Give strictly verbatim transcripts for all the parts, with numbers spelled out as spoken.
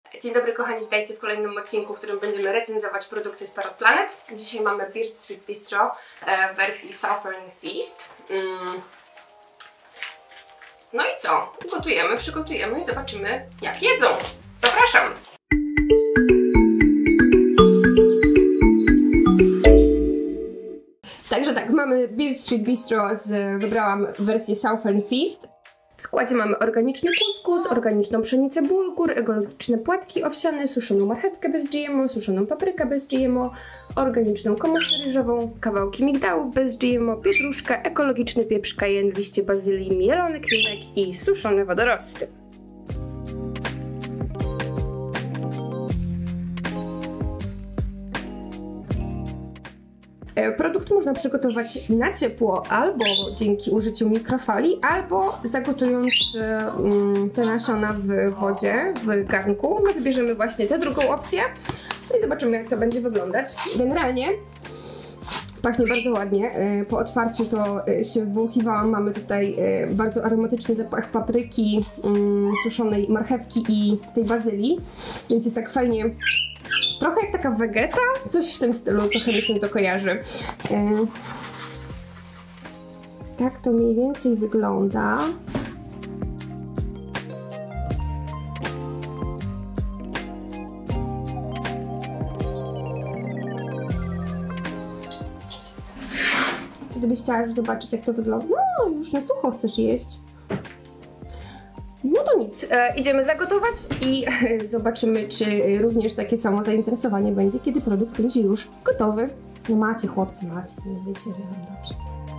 Dzień dobry kochani, witajcie w kolejnym odcinku, w którym będziemy recenzować produkty z Parrot Planet. Dzisiaj mamy Beard Street Bistro w wersji Southern Feast. Mm. No i co? Gotujemy, przygotujemy i zobaczymy jak jedzą. Zapraszam! Także tak, mamy Beard Street Bistro, z, wybrałam wersję Southern Feast. W składzie mamy organiczny kuskus, organiczną pszenicę bulgur, ekologiczne płatki owsiane, suszoną marchewkę bez G M O, suszoną paprykę bez G M O, organiczną komosę ryżową, kawałki migdałów bez G M O, pietruszkę, ekologiczny pieprz cayenne, liście bazylii, mielony kminek i suszone wodorosty. Produkt można przygotować na ciepło albo dzięki użyciu mikrofali, albo zagotując um, te nasiona w wodzie, w garnku. My wybierzemy właśnie tę drugą opcję i zobaczymy jak to będzie wyglądać. Generalnie pachnie bardzo ładnie. Po otwarciu to się wąchiwałam. Mamy tutaj bardzo aromatyczny zapach papryki, um, suszonej marchewki i tej bazylii, więc jest tak fajnie. Trochę jak taka wegeta, coś w tym stylu, trochę mi się to kojarzy. Yy, tak to mniej więcej wygląda. Czy gdybyś chciała już zobaczyć jak to wygląda? No, już na sucho chcesz jeść. No to nic, e, idziemy zagotować i e, zobaczymy, czy również takie samo zainteresowanie będzie, kiedy produkt będzie już gotowy. No macie chłopcy, macie, nie wiecie, że mam dobrze.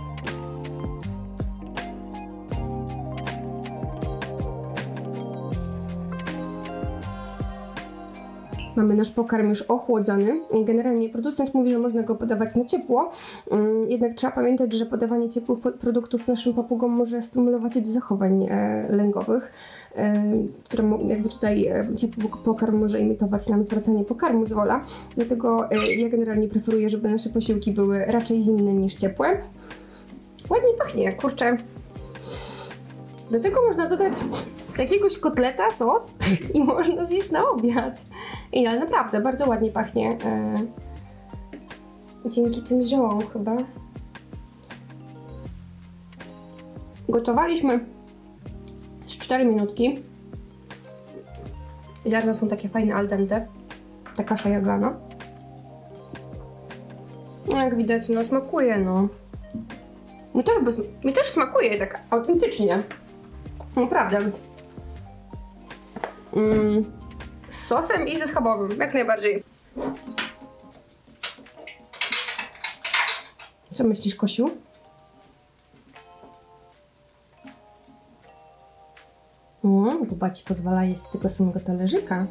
Mamy nasz pokarm już ochłodzony. Generalnie producent mówi, że można go podawać na ciepło, jednak trzeba pamiętać, że podawanie ciepłych produktów naszym papugom może stymulować je do zachowań lękowych, które jakby tutaj ciepły pokarm może imitować nam zwracanie pokarmu z wola. Dlatego ja generalnie preferuję, żeby nasze posiłki były raczej zimne niż ciepłe. Ładnie pachnie, kurczę. Do tego można dodać jakiegoś kotleta, sos i można zjeść na obiad. I ale naprawdę bardzo ładnie pachnie. Yy, dzięki tym ziołom chyba. Gotowaliśmy z cztery minutki. Ziarna są takie fajne al dente. Ta kasza jaglana. Jak widać, no smakuje, no. Mi też, mi też smakuje tak autentycznie. Naprawdę. Mm, z sosem i ze schabowym, jak najbardziej. Co myślisz, Kosiu? Mm, bo ci pozwala jeść z tego samego talerzyka.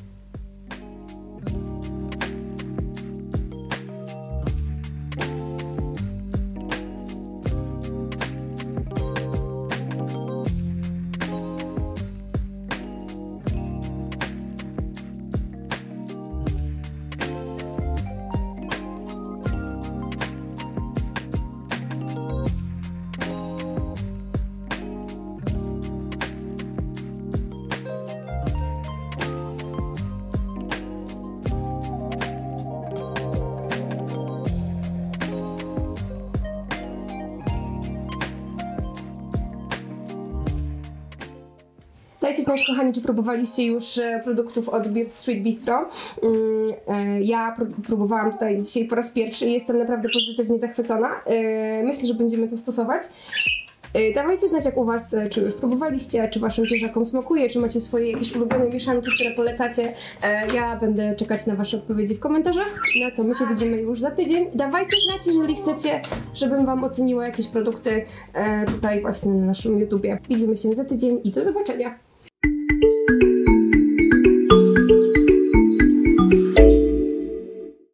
Dajcie znać, kochani, czy próbowaliście już produktów od Beard Street Bistro. Ja próbowałam tutaj dzisiaj po raz pierwszy i jestem naprawdę pozytywnie zachwycona. Myślę, że będziemy to stosować. Dawajcie znać jak u Was, czy już próbowaliście, czy Waszym zwierzakom smakuje, czy macie swoje jakieś ulubione mieszanki, które polecacie. Ja będę czekać na Wasze odpowiedzi w komentarzach, na co my się widzimy już za tydzień. Dawajcie znać, jeżeli chcecie, żebym Wam oceniła jakieś produkty tutaj właśnie na naszym YouTubie. Widzimy się za tydzień i do zobaczenia!